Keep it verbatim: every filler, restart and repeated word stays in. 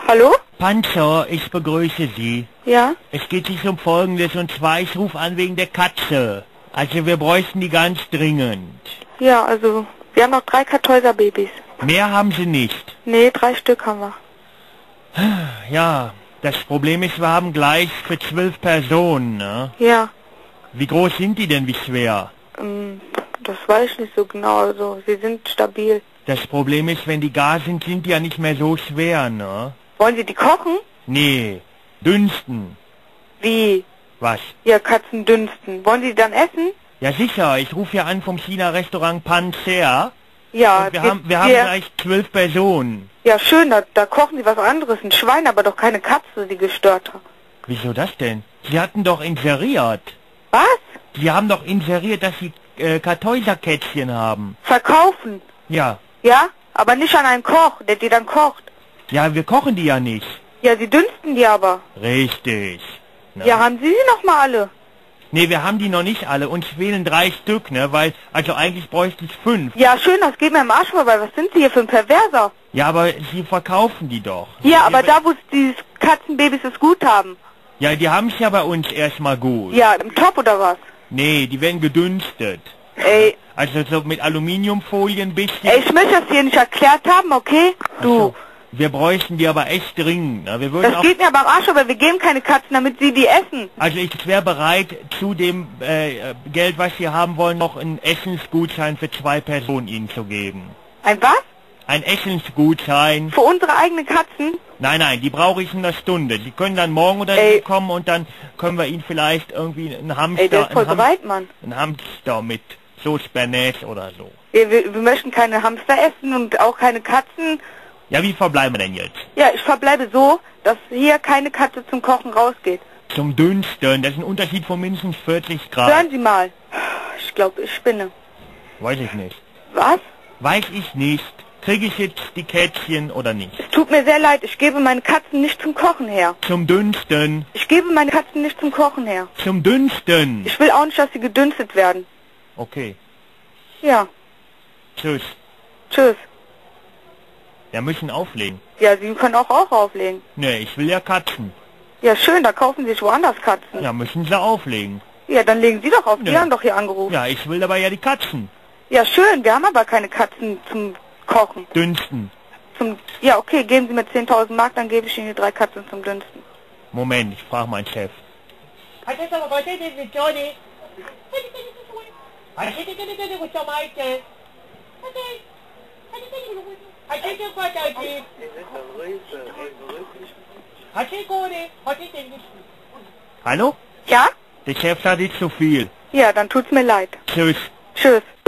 Hallo? Panzer, ich begrüße Sie. Ja? Es geht sich um Folgendes, und zwar, ich rufe an wegen der Katze. Also wir bräuchten die ganz dringend. Ja, also, wir haben noch drei Kartäuser-Babys. Mehr haben Sie nicht. Nee, drei Stück haben wir. Ja, das Problem ist, wir haben gleich für zwölf Personen, ne? Ja. Wie groß sind die denn, wie schwer? Ähm, das weiß ich nicht so genau, also, sie sind stabil. Das Problem ist, wenn die gar sind, sind die ja nicht mehr so schwer, ne? Wollen Sie die kochen? Nee, dünsten. Wie? Was? Ja, Katzen dünsten. Wollen Sie die dann essen? Ja sicher, ich rufe ja an vom China-Restaurant Panzer. Ja. Und wir geht- haben, wir haben ja. gleich zwölf Personen. Ja, schön, da, da kochen Sie was anderes. Ein Schwein, aber doch keine Katze, die gestört hat. Wieso das denn? Sie hatten doch inseriert. Was? Sie haben doch inseriert, dass Sie äh, Kartäuserkätzchen haben. Verkaufen? Ja. Ja? Aber nicht an einen Koch, der die dann kocht. Ja, wir kochen die ja nicht. Ja, Sie dünsten die aber. Richtig. Ne? Ja, haben Sie sie noch mal alle? Nee, wir haben die noch nicht alle. Uns fehlen drei Stück, ne? Weil, also eigentlich bräuchte ich fünf. Ja, schön, das geht mir im Arsch vorbei. Was sind Sie hier für ein Perverser? Ja, aber Sie verkaufen die doch. Ja, aber da, wo die Katzenbabys es gut haben. Ja, die haben es ja bei uns erstmal gut. Ja, im Topf oder was? Nee, die werden gedünstet. Ey, Also so mit Aluminiumfolie ein bisschen. ey, ich möchte das hier nicht erklärt haben, okay? Ach Du. so. Wir bräuchten die aber echt dringend. Ne? Wir würden Das auch, geht mir aber am Arsch, aber wir geben keine Katzen, damit Sie die essen. also ich wäre bereit, zu dem äh, Geld, was Sie haben wollen, noch einen Essensgutschein für zwei Personen Ihnen zu geben. Ein was? Ein Essensgutschein. Für unsere eigenen Katzen? Nein, nein, die brauche ich in einer Stunde. Sie können dann morgen oder Ey. so kommen und dann können wir Ihnen vielleicht irgendwie einen Hamster, Ey, der ist voll einen, Ham bereit, Mann. einen Hamster mit Sauce Bernays oder so. Wir, wir, wir möchten keine Hamster essen und auch keine Katzen. Ja, wie verbleiben wir denn jetzt? Ja, ich verbleibe so, dass hier keine Katze zum Kochen rausgeht. Zum Dünsten, das ist ein Unterschied von mindestens vierzig Grad. Hören Sie mal. Ich glaube, ich spinne. Weiß ich nicht. Was? Weiß ich nicht. Kriege ich jetzt die Kätzchen oder nicht? Es tut mir sehr leid, ich gebe meine Katzen nicht zum Kochen her. Zum Dünsten. Ich gebe meine Katzen nicht zum Kochen her. Zum Dünsten. Ich will auch nicht, dass sie gedünstet werden. Okay. Ja, Tschüss. tschüss. Wir müssen auflegen. Ja, Sie können auch auch auflegen. Nee, ich will ja Katzen. Ja, schön, da kaufen Sie sich woanders Katzen. Ja, müssen sie auflegen. Ja, dann legen Sie doch auf. Die Ja. haben doch hier angerufen. Ja, ich will aber ja die Katzen. Ja, schön, wir haben aber keine Katzen zum Kochen. Dünsten. Zum, ja, okay, geben Sie mir zehntausend Mark, dann gebe ich Ihnen die drei Katzen zum Dünsten. Moment, ich frage meinen Chef. Hallo? Ja? Der Chef sagt nicht zu viel. Ja, dann tut's mir leid. Tschüss. Tschüss.